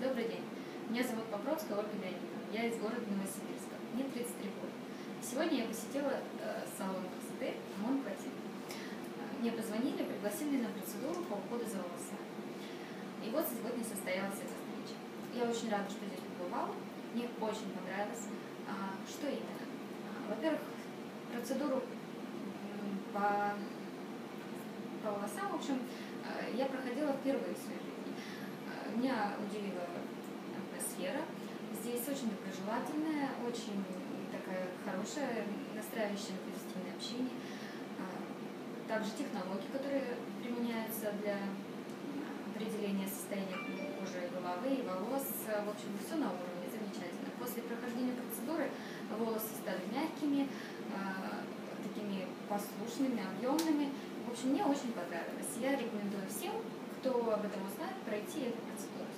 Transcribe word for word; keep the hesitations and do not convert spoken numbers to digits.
Добрый день. Меня зовут Покровская Ольга Леонидовна. Я из города Новосибирска. Мне тридцать три года. Сегодня я посетила э, салон красоты Монплатин. Мне позвонили, пригласили на процедуру по уходу за волосами. И вот сегодня состоялась эта встреча. Я очень рада, что здесь побывала. Мне очень понравилось. А, что именно? А, во-первых, процедуру по, по волосам, в общем, я проходила впервые в своей жизни. Меня удивила атмосфера. Здесь очень доброжелательная, очень такая хорошая, настраивающая на позитивное общение. Также технологии, которые применяются для определения состояния кожи, головы и волос. В общем, все на уровне, замечательно. После прохождения процедуры волосы стали мягкими, такими послушными, объемными. В общем, мне очень понравилось. Я рекомендую всем, кто об этом узнает, пройти эту процедуру.